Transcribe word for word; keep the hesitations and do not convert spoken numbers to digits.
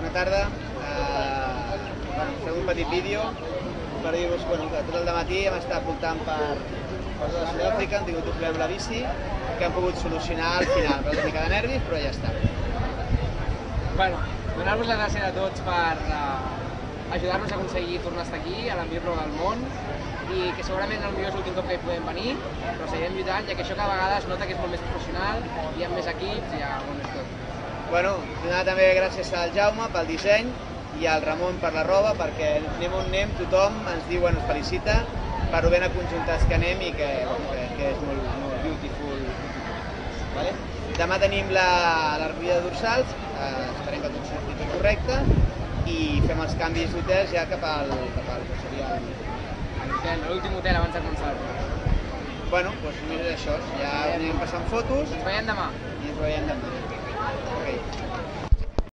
bona tarda. Eh, bueno, fem un petit vídeo per dir-vos bueno, que tot el dematí hem estat apuntant per, per tota Sud-àfrica, hem tingut un problema amb la bici que hem pogut solucionar al final, per una mica de nervis, però ja està. Bueno, donar-vos les gràcies a tots per uh, ajudar-nos a aconseguir tornar a estar aquí, a l'envir del món, i que segurament potser és l'últim cop que hi podem venir, però seguirem lluitant, ja que això cada vegada es nota que és molt més professional, hi ha més equips i hi ha molt més tot. Bueno, donar també gràcies al Jaume pel disseny i al Ramon per la roba, perquè anem on anem, tothom ens diu, bueno, ens felicita per ho ben aconjuntats que anem i que, bueno, que, que és molt, molt beautiful. Vale? Demà tenim la, la recollida de dorsals, eh, esperem que tot surti tot correcte i fem els canvis d'hotels ja cap al, cap al que seria el... l'últim hotel abans de començar. Bueno, doncs només és això, ja anem passant fotos Ens veiem demà. i ens veiem demà.